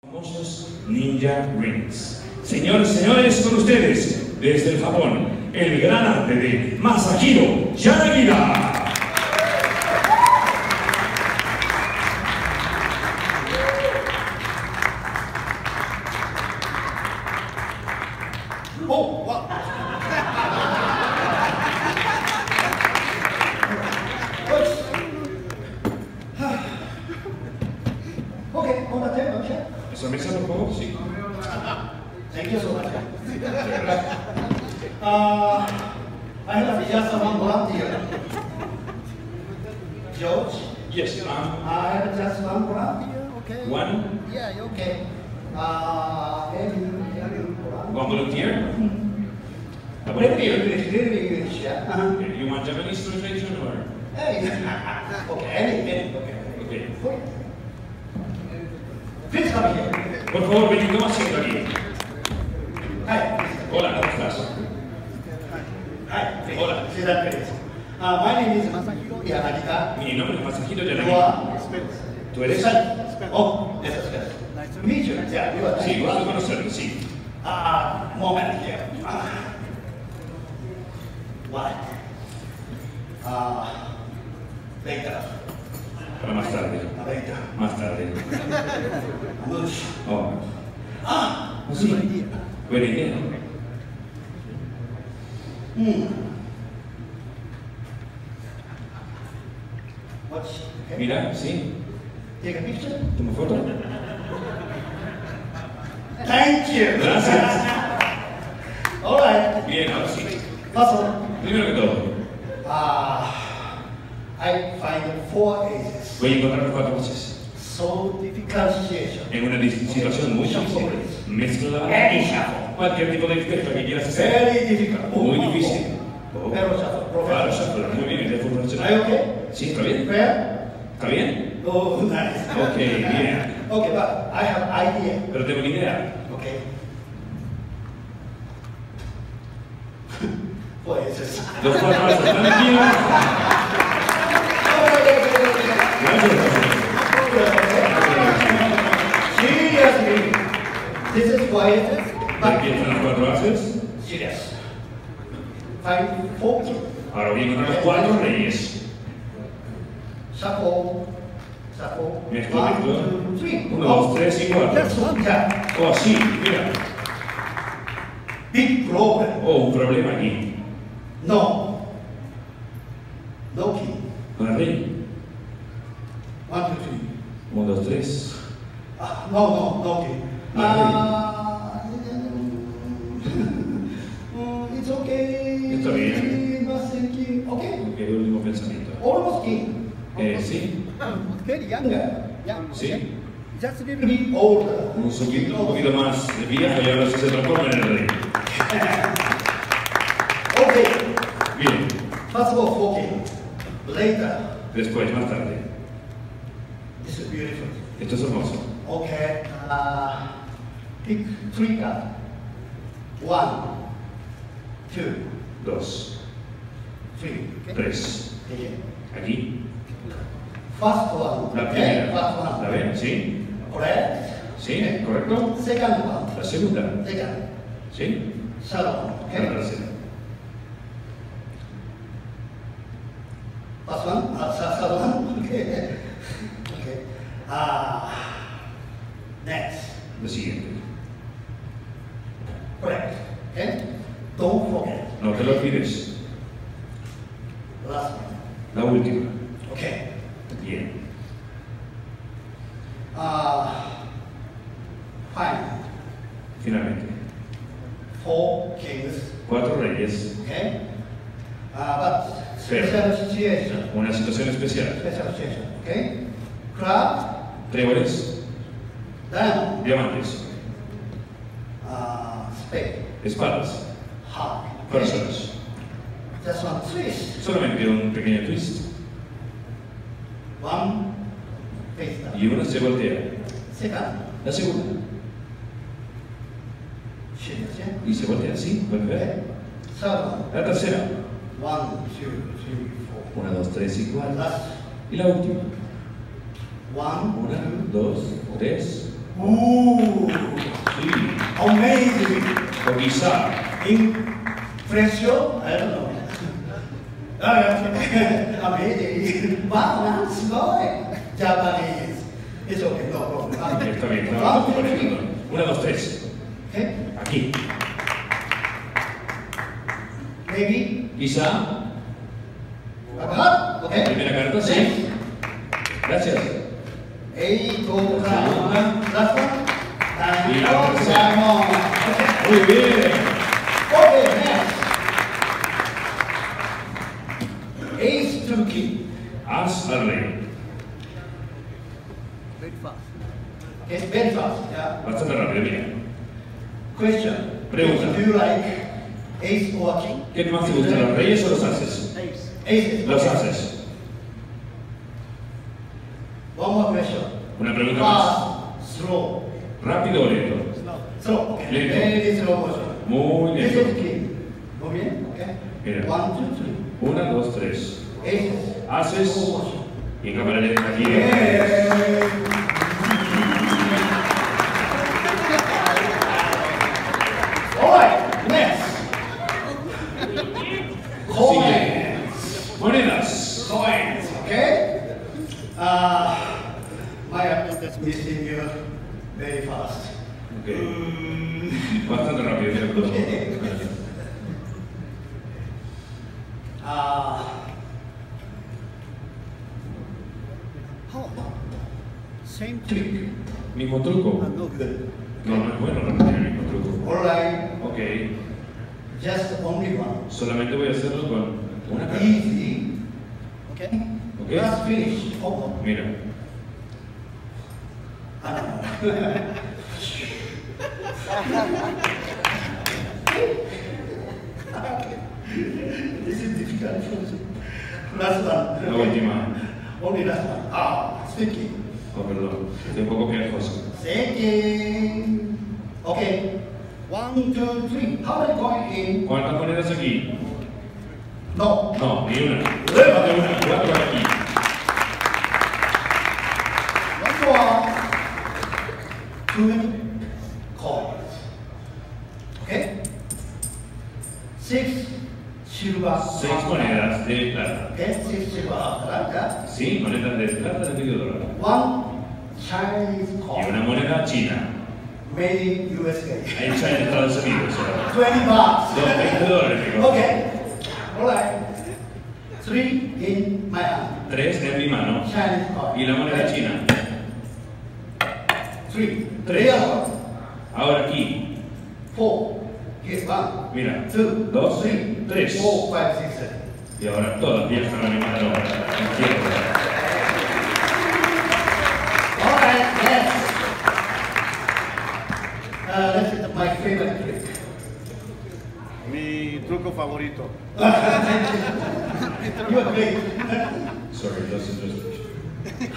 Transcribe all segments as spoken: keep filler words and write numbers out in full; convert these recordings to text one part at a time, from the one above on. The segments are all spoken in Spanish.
Famosos Ninja Rings. Señores, señores, con ustedes, desde el Japón, el gran arte de Masahiro Yanagiya. Oh, wow. Okay, on the table, okay? ¿Esa mesa, por favor? Sí. Thank you so much. uh, I have just one volunteer. George? Yes, um, I have just one volunteer, okay? one, Yeah, okay. Uh, any, any one volunteer. A Very volunteer. English, very English, yeah. Uh-huh. Okay, you want Japanese translation or? Hey, okay, any, any, okay. Okay. Okay. Please come here. Por favor, ven y toma asiento aquí. Hi. Hola, ¿cómo estás? Hi. Please. Hola. Sit down, please. Uh, my name is Masahiro Yanagiya. Mi nombre es Masahiro You Yanagiya. are ¿Tú eres? Oh, yes, yes, yes. Nice to meet you. Yeah, you are. Sí, gusto conocerte, sí. Ah, moment here. Ah. What? Ah, later. Para más tarde. Later. Más tarde. Mush. Oh. Ah, Oh, sí. Buena idea. Hmm. Watch. Okay. Mira, sí. Take a picture. Toma foto. Thank you. Gracias. All right. Bien, ahora sí. First of all, Primero que todo, ah, I find four ages. voy a encontrar cuatro voces. So difficult situation. En una dis- situación muy difícil. Mezcla Any shuffle. cualquier tipo de mezcla que quieras hacer. Very difficult. Muy difícil. Oh. Pero shuffle. Claro, Professional. shuffle. Muy bien, es de fútbol Are you nacional. okay? Sí, está bien. Fair? ¿Está bien? Oh, nice. Okay, yeah. Okay, but I have idea. Pero tengo una idea. Okay. Four ages. Los cuatro voces están aquí. Gracias. Seriously, this is four ages, Aquí but están las cuatro voces. serious. Find four kids. Ahora voy a encontrar los cuatro reyes. Shuffle, shuffle. Mezclo, One, mezclo. two, three. Uno, dos, tres y cuatro. Just one time. Oh, sí, mira. Big problem. Oh, un problema aquí. No. No key. No hay rey. One, two, three. Uno, dos, tres. Ah, no, no, no key. No Ah, mm, it's okay. Está bien. Nothing key. Okay. Ok, el último pensamiento. Almost key. Eh, sí, Very younger. Yeah. sí. Just a A little bit older. Un poquito, un poquito más de viejo y ahora sí se transforma en el rey. Okay. Bien, First of all, four key. Later. después, más tarde. This is beautiful. Esto es hermoso. Okay. Uh, pick three cards. One, two, Dos, three. tres. Okay. Aquí. First one. La Okay. primera. First one. ¿La ven? ¿Sí? Correct. ¿Sí? ¿Correcto? Second one. La segunda. Second. ¿Sí? Third one. La Okay. tercera. First one. Uh, third third one. Okay. Okay. Ah. Next. La siguiente. Correct. Okay. Don't forget. No te lo olvides. Last one. La última. Okay. Bien. Ah. Fine. Finalmente. Four kings. Cuatro reyes. Okay. Uh, but special situation. Una situación especial. Special situation. Okay. Club. Tréboles. Diamond. Diamantes. Uh, spade. Espadas. Heart. Corazones. Just one twist. Solamente un pequeño twist. One face down. Y una se voltea. Second. La segunda. Serious, yeah? Y se voltea así. ¿Puedes Okay. ver? Third one. La tercera. One, two, three, four. Una, dos, tres y cuatro. Last. Y la última. One, Una, dos, tres, Ooh, Sí. amazing. O quizá. Impression? I don't know. Uh, amazing. Wow, that's good. Japanese. It's okay, no problem. Está bien, no, One, no, two, three. no. Una, dos, tres. Okay. Aquí. Maybe. Quizá. Up, okay. Primera carta, sí. Gracias. Eight, go, round. Last one. And Y la go, tercera. Simon. Muy bien. Okay, next. Ace to king. As al rey. Very fast. Okay, very fast. Yeah. Bastante rápido, mira. Question. Pregunta. Do you like ace or king? ¿Qué más te gusta, los reyes o los ases? Ace. Aces. Los okay. ases. One more question. Una pregunta más. Fast, slow. ¿Rápido o lento? Slow. Slow. Okay. Lento. Very slow motion. Muy This lento. is king. Muy bien. Okay. Mira. One, two, three. Una, dos, tres. Aces. Haces. Slow motion. Y en cámara lenta aquí. Yeah. All right. Next. Coins. Monedas. Coins. Okay. Uh, Maya, that's missing you very fast. Ok. Bastante rápido, mira. Okay. Uh, How about same trick. trick? Mismo truco. Ah, no good. No, no es bueno repetir el mismo truco. All right. Ok. Just only one. Solamente voy a hacerlo con una carta. Easy. Okay. Ok. Just finish. Oh. Mira. This is difficult. Last one. La última. Only last one. Ah, sticky. Oh, perdón. Estoy un poco quejoso. Sticky. Okay. One, two, three. How many coins in? ¿Cuántas monedas aquí? No. No, ni una. Más de una. Cuatro aquí. One more. Too many coins. Okay. Six silver. Seis monedas de plata. Okay. Six silver. Right? Sí, monedas de plata de medio dólar. One Chinese Y coin. una moneda china. Made in U S A. Hecha en Estados Unidos. ¿verdad? Twenty bucks. Dos, veinte dólares. digo. Okay. All right. Three in my hand. Tres en mi mano. Chinese coin. Y la moneda china. Three. Tres. The other one. Ahora aquí. Four. Here's one. Mira. Two. Dos. Three. Tres. Four, five, six, seven. Y ahora todas viajan a mi mano. Izquierda. All right. Yes. Uh, this is my favorite trick. Mi truco favorito. You are great. Sorry, dos y tres.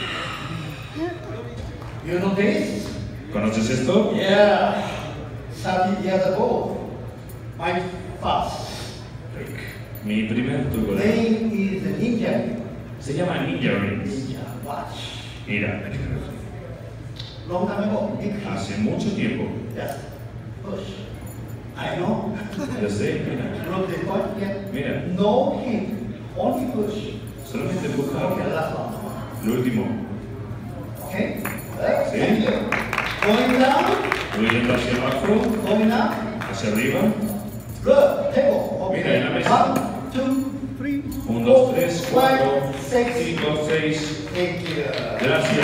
You know this? ¿Conoces esto? Yeah. Thirty years ago, my first Mi primer truco de... name is Ninja. Se llama Ninja Rings. Ninja watch. Mira, Long time ago, big house. hace mucho tiempo. Just push. I know. Yo sé, mira. From the point, yeah. Mira. No hit, only push. Solamente Okay, empujar. last one. Lo último. Okay? Right? Sí. Thank you. Going down, Voy yendo hacia abajo, going up. hacia arriba. Good. Table. Okay. Mira, en la mesa. One, two, three, Un, dos, tres, cuatro, five, six. cinco, seis. Thank you. Gracias.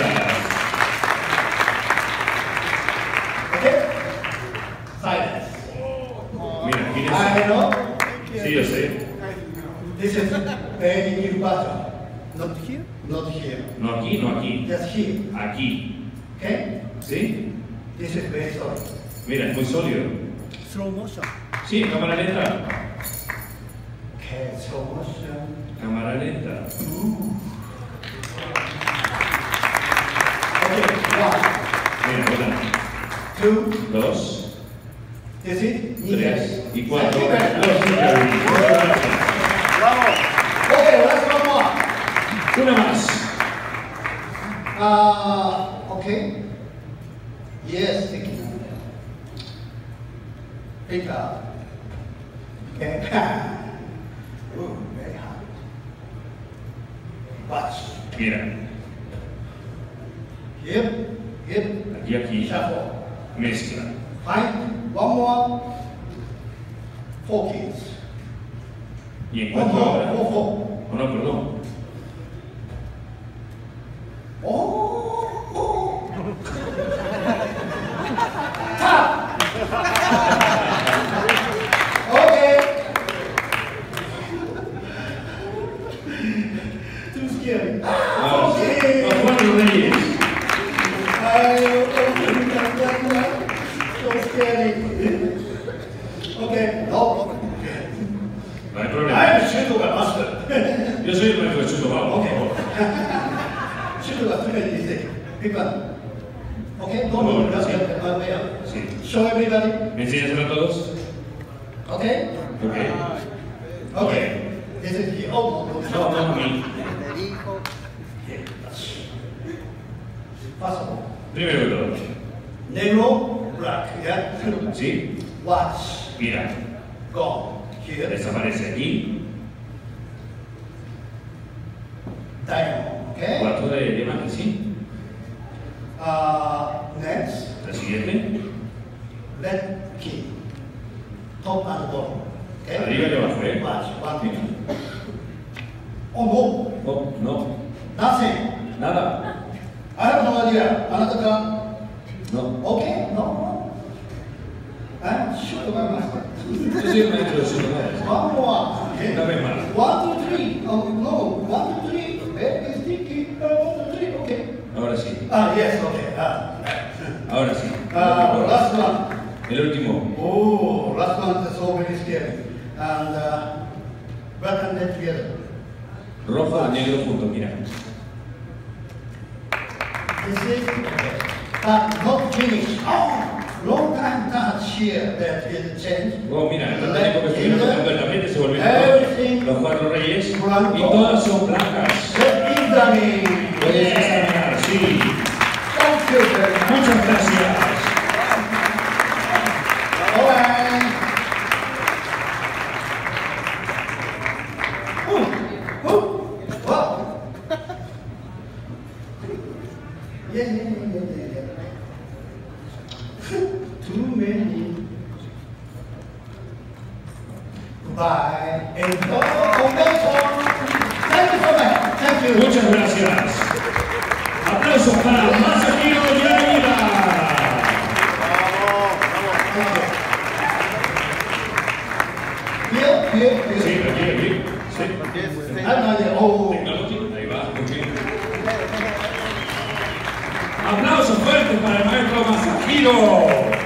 Okay? Silence. Mira, I fíjense. know Sí, yo sé. this is very new button. Not here? Not here. No aquí, no aquí. Just here. Aquí. Okay? ¿Sí? This is very solid. Mira, es muy sólido. Slow motion. Sí, cámara lenta. Okay, slow motion. Cámara lenta. Okay, one, Mira, una, two, dos, this is tres y cuatro. Thank you very much. Los Ninja Rings. Muchas gracias. Bravo! Okay, let's one more. Una más. Uh, okay. Yes, thank you. Pick up. Okay. Ooh, very hard. Watch. Mira, Hip, hip, aquí, aquí, shuffle. mezcla. Find one more. Four kids. Y One encuentro more, ahora. four, four. Oh, no, perdón. Oh, oh. Tap. Okay. Too scary. Ah, Okay. los cuatro reyes. I so scary. Okay. No. No hay problema. I'm a shooter master. Yo soy el maestro de Chuto, vamos, por favor. Shooter was too many mistakes. Pick one. Okay. No, Oh, no, that's sí. it. Uh, way up. Sí. Show everybody. ¿Me enseñas a todos? Okay. Ok. Okay. This is the old one. No, no, a mí. Okay. First of all, Primero que todo. negro, black. Yeah. ¿Sí? Watch. Mira, Gone. Here. desaparece aquí. Diamond. Okay. Cuatro de diamante, ¿sí? Uh, next, La siguiente. red key. Top and bottom. Okay. Arriba y abajo, ¿eh? Watch. One, two. Oh no. Oh, no. Nothing. Nada. I have no idea. Another card. No. Okay. No. I'm sure about myself. Yo soy el maestro de Chuto, ¿no? One more. Okay. Una vez más. One, two, three. Oh no. One, two, three. Very sticky. Uh, one, two, three. Okay. Ahora sí. Ah, yes. Okay. Ah. Ahora sí. Uh, last one. El último. Oh, last one is so very scary. And uh, black and red together. Rojo y negro juntos, mira. This is okay. But not finished. Oh, long time touch here. That is changed. Oh, mira, el tiempo que estuvieron tocando en la mente se volvieron Everything los cuatro reyes blanco. y todas son blancas. That is the name. Puedes Yeah. examinar, sí. Thank you very much. Muchas gracias. Bye. Oh, oh, wow. Yeah, yeah, yeah, yeah, yeah, yeah. Too many. Bye. And oh, congratulations. Thank you so much. Thank you. Muchas gracias. Aplausos para Masahiro Yanagiba. Here, here, here. Sí, aquí, aquí. Sí. Ah, no, yeah. Oh. Technology, ahí va. Muy bien. Aplausos fuertes para el maestro Masahiro.